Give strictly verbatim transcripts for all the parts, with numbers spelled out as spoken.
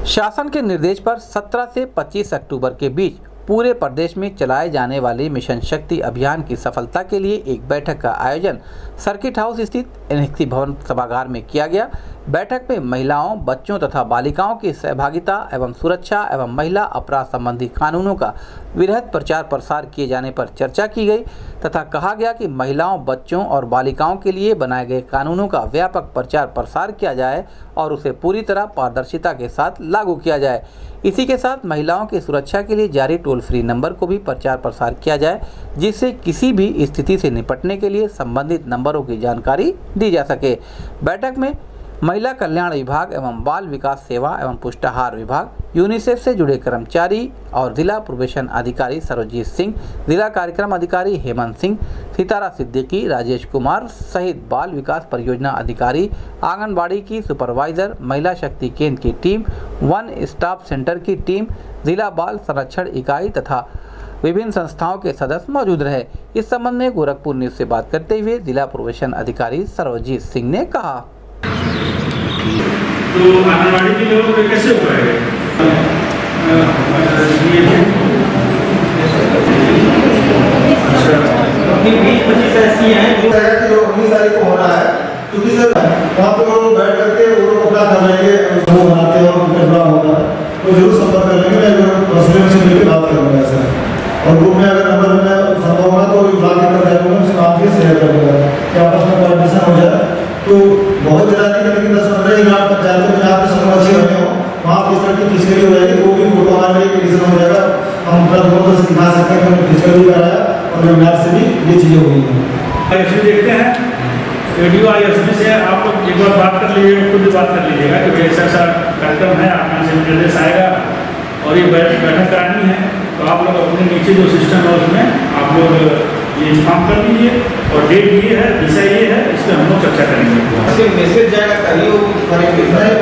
शासन के निर्देश पर सत्रह से पच्चीस अक्टूबर के बीच पूरे प्रदेश में चलाए जाने वाले मिशन शक्ति अभियान की सफलता के लिए एक बैठक का आयोजन सर्किट हाउस स्थित एनएक्सी भवन सभागार में किया गया। बैठक में महिलाओं, बच्चों तथा बालिकाओं की सहभागिता एवं सुरक्षा एवं महिला अपराध संबंधी कानूनों का वृहद प्रचार प्रसार किए जाने पर चर्चा की गई तथा कहा गया कि महिलाओं, बच्चों और बालिकाओं के लिए बनाए गए कानूनों का व्यापक प्रचार प्रसार किया जाए और उसे पूरी तरह पारदर्शिता के साथ लागू किया जाए। इसी के साथ महिलाओं की सुरक्षा के लिए जारी टोल फ्री नंबर को भी प्रचार प्रसार किया जाए, जिससे किसी भी स्थिति से निपटने के लिए संबंधित नंबरों की जानकारी दी जा सके। बैठक में महिला कल्याण विभाग एवं बाल विकास सेवा एवं पुष्टाहार विभाग, यूनिसेफ से जुड़े कर्मचारी और जिला प्रोबेशन अधिकारी सर्वजीत सिंह, जिला कार्यक्रम अधिकारी हेमंत सिंह, सितारा सिद्दीकी, राजेश कुमार सहित बाल विकास परियोजना अधिकारी, आंगनबाड़ी की सुपरवाइजर, महिला शक्ति केंद्र की टीम, वन स्टॉप सेंटर की टीम, जिला बाल संरक्षण इकाई तथा विभिन्न संस्थाओं के सदस्य मौजूद रहे। इस संबंध में गोरखपुर न्यूज से बात करते हुए जिला प्रोबेशन अधिकारी सर्वजीत सिंह ने कहा, तो आंगनबाड़ी के लोगों पे कैसे हो पाएगा? बीस पच्चीस ऐसी हैं जो उन्नीस तारीख को हो रहा है, क्योंकि सर वहाँ पे वो बैठ करके वो लोग अपना कर लेंगे, समूह बनाते हैं और करना होगा तो जरूर संपर्क कर लेंगे। मैं पर्सनल से मिलकर बात करूँगा सर, और ग्रुप में अगर नंबर में संभव होगा तो बात कर जाएगा, उससे आप भी शेयर कर दूँगा कि आपस में कोऑर्डिनेशन हो जाए। तो बहुत ज़्यादा नहीं, लेकिन दस पंद्रह ग्राम पंचायतों में जहाँ पे समूह अच्छे बने हो वहाँ किस तरह की फिजिकली हो जाएगी, वो भी फोटो हमारे लिए कंडीशन हो जाएगा। हम अपना फोटो से दिखा सकते हैं कि हमने फिजिकल भी कराया और वेबिनार से भी ये चीज़ें हुई हैं। ऐसे देखते हैं वीडियो आई उसमें से आप लोग एक बार बात कर लीजिएगा, खुद बात कर लीजिएगा कि ऐसा ऐसा कार्यक्रम है, आप यहाँ से निर्देश आएगा और ये बैठक करानी है, तो आप लोग अपने नीचे जो सिस्टम है उसमें आप लोग ये इन्फॉर्म कर दीजिए और डेट ये है, विषय ये है, इस पर हम लोग चर्चा करेंगे। मैसेज जाएगा करिए वो करेंगे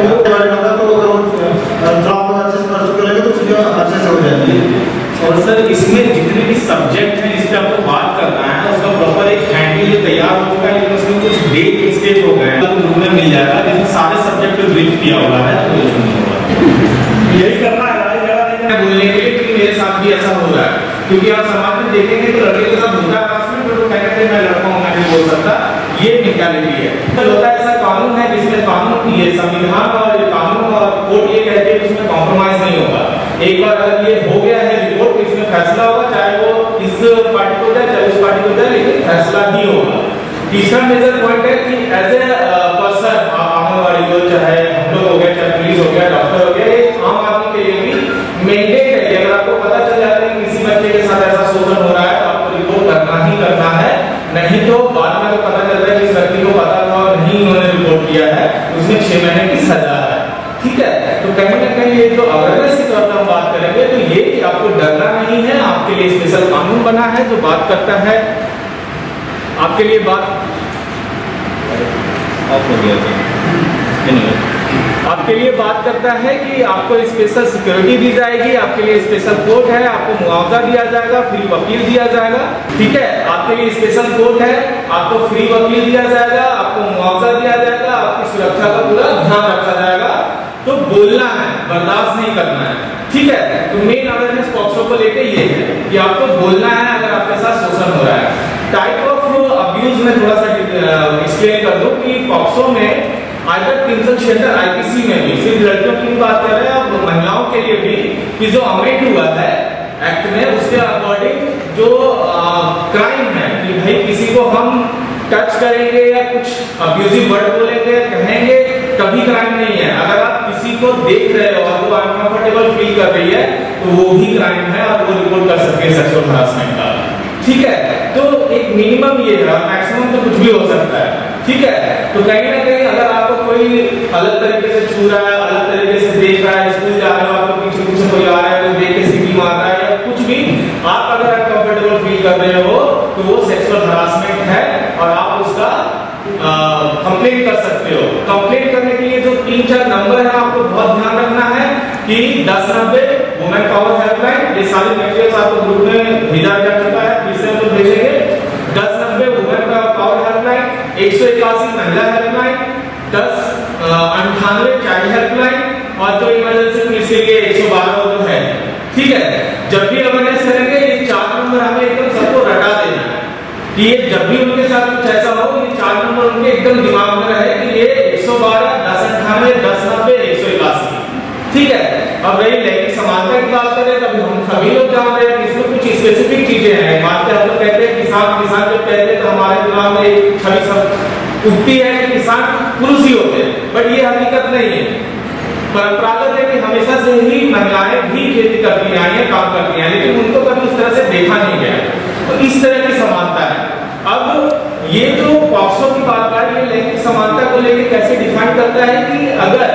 तो चीज़ें अच्छे से हो जाएगी। और सर इसमें जितने भी सब्जेक्ट हैं जिस पे आपको बात करना है उसका प्रॉपर एक हैंडल तैयार हो चुका है, लेकिन उसमें कुछ डेट मिस्टेक हो गए तो ग्रुप में मिल जाएगा, जिसमें सारे सब्जेक्ट पे ब्रीफ किया हुआ है तो कुछ नहीं होगा। यही करना है बोलने के लिए कि मेरे साथ भी ऐसा हो रहा है, क्योंकि आप समाज में देखेंगे तो लड़के के साथ होता है तो लोग कहते हैं मैं लड़का हूँ, मैं नहीं बोल सकता, ये मेंटालिटी है। तो होता है ऐसा कानून है जिसमें कानून ये संविधान और कानून और कोर्ट ये कहते हैं कि उसमें कॉम्प्रोमाइज नहीं होगा। एक बार अगर ये हो गया है रिपोर्ट, इसमें फैसला होगा, चाहे वो इस पार्टी को जाए चाहे उस पार्टी को जाए, लेकिन फैसला ही होगा। तीसरा मेजर पॉइंट है कि एज ए पर्सन आंगनबाड़ी को, चाहे हम लोग हो गया, चाहे पुलिस हो गया, डॉक्टर हो गया, एक आम आदमी के लिए भी मैंडेट है कि अगर आपको पता चल जाता है कि किसी बच्चे के साथ ऐसा शोषण हो रहा है तो आपको रिपोर्ट करना ही करना है, नहीं तो बाद में अगर पता चलता है कि इस व्यक्ति को पता था और नहीं उन्होंने रिपोर्ट किया है, उसमें छह महीने की सजा है। ठीक है, तो कहीं ना कहीं ये जो अवेयरनेस के तौर पर हम बात करेंगे तो ये कि आपको डरना नहीं है, आपके लिए स्पेशल कानून बना है जो बात करता है आपके लिए बात ऑफ हो गया आपके लिए बात करता है कि आपको स्पेशल सिक्योरिटी दी जाएगी, आपके लिए स्पेशल कोर्ट है, आपको मुआवजा दिया जाएगा, फ्री वकील दिया जाएगा। ठीक है, आपके लिए स्पेशल कोर्ट है, आपको फ्री वकील दिया जाएगा, आपको मुआवजा दिया जाएगा, आपकी सुरक्षा का पूरा ध्यान रखा जाएगा। तो बोलना है, बर्दाश्त नहीं करना है। ठीक है, तो मेन अवेयरनेस पॉक्सो को लेकर ये है कि आपको बोलना है अगर आपके साथ शोषण हो रहा है। टाइप ऑफ अब्यूज में थोड़ा सा एक्सप्लेन कर दूं कि पॉक्सो में आइडर तीन सौ छिहत्तर आईपीसी में भी सिर्फ लड़कियों की बात कर रहे हैं, अब महिलाओं के लिए भी कि जो अमेंड हुआ है एक्ट में, उसके अकॉर्डिंग जो क्राइम है कि भाई किसी को हम टच करेंगे या कुछ अब्यूजिव वर्ड बोलेंगे, कहेंगे, कभी क्राइम नहीं है। अगर आप किसी को देख रहे हो और वो अनकंफर्टेबल फील कर रही है तो वो भी क्राइम है और वो रिपोर्ट कर सकते हैं सेक्सुअल हरासमेंट का। ठीक है, तो एक मिनिमम ये है, मैक्सिमम तो कुछ भी हो सकता है। ठीक है, तो कहीं ना कहीं अगर आपको कोई अलग तरीके से छू रहा है, अलग तरीके से देख रहा है, स्कूल जा रहे हो, आपको पीछे पीछे कोई आ रहा है, कोई देख के सीटी मार रहा है या कुछ भी, आप अगर अनकंफर्टेबल फील कर रहे हो तो वो सेक्सुअल हरासमेंट है और आप उसका कंप्लेंट कर सकते हो। कंप्लेंट करने के लिए जो तीन चार नंबर है आपको बहुत ध्यान रखना है कि दस नब्बे वुमेन पावर हेल्पलाइन, ये सारे मेटेरियल्स आपको ग्रुप में भेजा जा चुका है, फिर से हम लोग भेजेंगे। दस नब्बे वुमेन पावर हेल्पलाइन, एक सौ इक्यासी महिला हेल्पलाइन, दस अंठानवे चाइल्ड हेल्पलाइन और जो इमरजेंसी पुलिस के लिए एक सौ बारह जो है, ठीक है। जब भी अवेयरनेस करेंगे ये चार नंबर हमें एकदम सबको रटा देना है कि ये जब भी उनके साथ कुछ ऐसा हो, ये चार नंबर उनके एकदम दिमाग में रहे कि ये एक सौ बारह, दस अट्ठानवे, दस नब्बे, एक सौ इक्यासी, ठीक है। अब रही लैंगिक समानता की बात करें तब हम सभी लोग जान रहे हैं कि इसमें कुछ स्पेसिफिक चीजें हैं। मानते हम लोग कहते हैं किसान किसान जब कहते हैं तो हमारे दिमाग में एक छवि सब उठती है कि किसान पुरुष ही होते हैं, बट ये हकीकत नहीं है। परंपरागत है कि हमेशा से ही महिलाएं भी खेती करती आई हैं, काम करती हैं, लेकिन उनको कभी उस तरह से देखा नहीं गया। तो इस तरह की समानता है। अब ये जो पॉक्सो की बात है, ये लैंगिक समानता को लेकर कैसे डिफाइन करता है कि अगर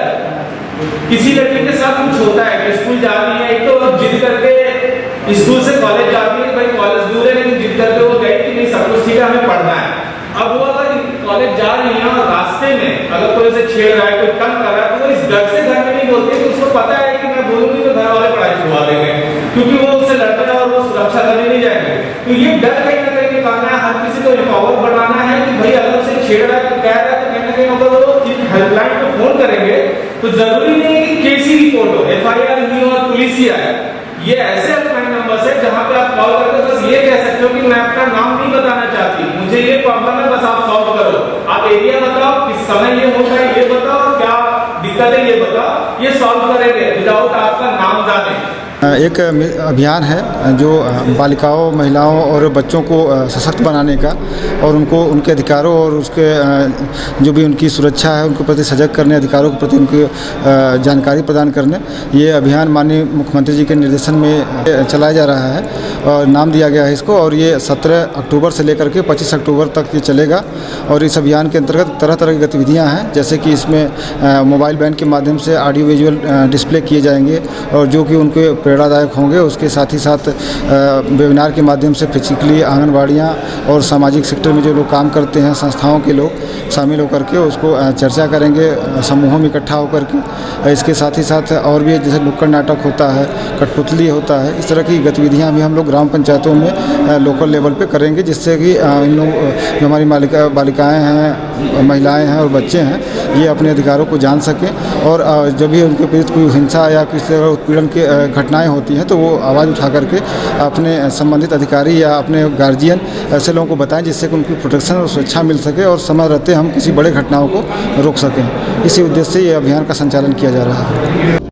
किसी लड़की के साथ कुछ होता है कि स्कूल जा रही है, एक तो जिद करके स्कूल से कॉलेज जाती है, भाई कॉलेज दूर है लेकिन जिद करके वो गई कि नहीं सब कुछ ठीक है हमें पढ़ना है। अब वो अगर कॉलेज जा रही है और रास्ते में अगर कोई उसे छेड़ रहा है, कोई तंग कर रहा है, तो वो इस डर से घर में नहीं बोलती है कि उसको पता है कि मैं बोलूंगी तो घर वाले पढ़ाई छुड़वा देंगे, क्योंकि वो उससे लड़ते हैं और वो सुरक्षा करने नहीं जाएंगे। तो ये डर कहीं ना कहीं निकालना है, हर किसी को एम्पावर बनाना है कि भाई अगर उसे छेड़ रहा है तो कह रहा है तो कहीं ना कहीं अगर वो हेल्पलाइन पे फोन करेंगे तो जरूरी नहीं है कि केस ही रिपोर्ट हो, एफ आई आर नहीं हो और पुलिस ही आए। ये ऐसे हेल्पलाइन नंबर है जहां पे आप कॉल करके बस ये कह सकते हो कि मैं अपना नाम नहीं बताना चाहती, मुझे ये प्रॉब्लम है, बस आप सॉल्व करो, आप एरिया बताओ, किस समय ये होता है ये बताओ, क्या दिक्कत है ये बताओ, ये सॉल्व करेंगे विदाउट आपका नाम जाने। एक अभियान है जो बालिकाओं, महिलाओं और बच्चों को सशक्त बनाने का और उनको उनके अधिकारों और उसके जो भी उनकी सुरक्षा है उनके प्रति सजग करने, अधिकारों के प्रति उनकी जानकारी प्रदान करने, ये अभियान माननीय मुख्यमंत्री जी के निर्देशन में चलाया जा रहा है और नाम दिया गया है इसको। और ये सत्रह अक्टूबर से लेकर के पच्चीस अक्टूबर तक ये चलेगा। और इस अभियान के अंतर्गत तरह तरह की गतिविधियाँ हैं, जैसे कि इसमें मोबाइल वैन के माध्यम से ऑडियो विजुअल डिस्प्ले किए जाएंगे और जो कि उनके प्रेरणादायक होंगे। उसके साथ ही साथ वेबिनार के माध्यम से फिजिकली आंगनबाड़ियाँ और सामाजिक सेक्टर में जो लोग काम करते हैं, संस्थाओं के लोग शामिल होकर के उसको चर्चा करेंगे समूहों में इकट्ठा होकर के। इसके साथ ही साथ और भी जैसे नुक्कड़ नाटक होता है, कठपुतली होता है, इस तरह की गतिविधियाँ भी हम लोग ग्राम पंचायतों में लोकल लेवल पे करेंगे, जिससे कि इन लोग जो हमारी बालिका बालिकाएँ हैं, महिलाएँ हैं और बच्चे हैं, ये अपने अधिकारों को जान सकें। और जब भी उनके प्रति कोई हिंसा या किसी तरह उत्पीड़न की घटनाएँ होती हैं तो वो आवाज़ उठा करके अपने संबंधित अधिकारी या अपने गार्जियन ऐसे लोगों को बताएं, जिससे कि उनकी प्रोटेक्शन और सुरक्षा मिल सके और समय रहते हम किसी बड़े घटनाओं को रोक सकें। इसी उद्देश्य से ये अभियान का संचालन किया जा रहा है।